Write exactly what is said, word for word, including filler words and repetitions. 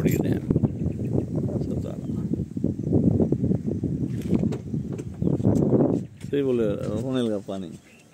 पड़ी डैम सतारा। सही बोले रोनेल का पानी।